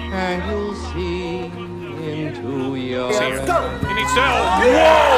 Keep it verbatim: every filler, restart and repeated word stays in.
and you'll see into your... Go! He needs to... Whoa!